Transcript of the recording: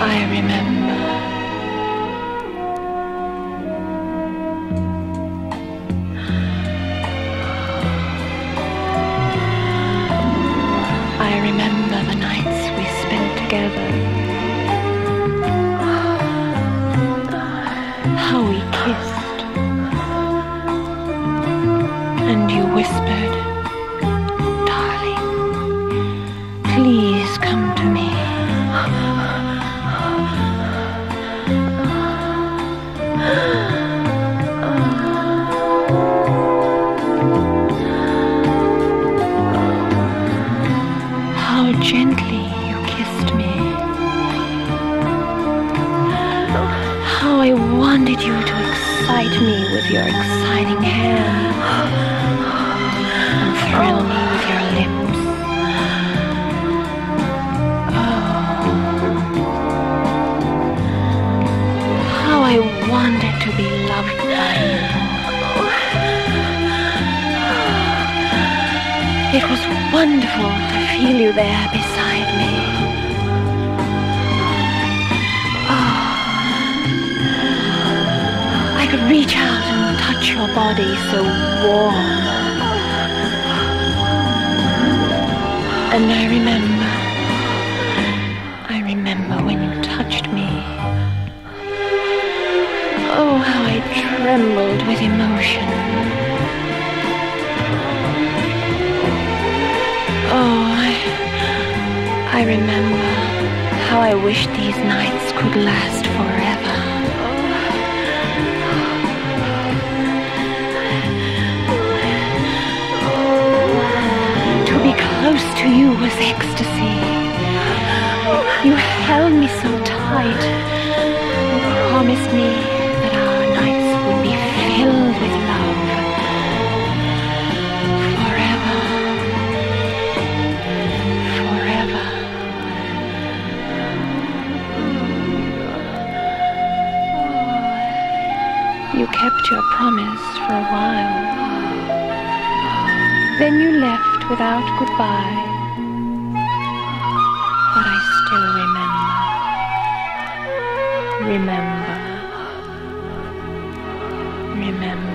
I remember. I remember the nights we spent together. How we kissed. And you whispered, "Darling, please come to me." How gently you kissed me. How I wanted you to excite me with your exciting hand and thrill me with your lips. Oh, how I wanted to be loved by you. It was wonderful to feel you there beside me. Oh, I could reach out and touch your body so warm. And I remember when you touched me. Oh, how I trembled with emotion. Oh, I remember how I wished these nights could last forever. To be close to you was ecstasy. You held me so tight and promised me that our nights would be filled with love. Forever. Forever. You kept your promise for a while. Then you left without goodbye. But I still remember. Remember.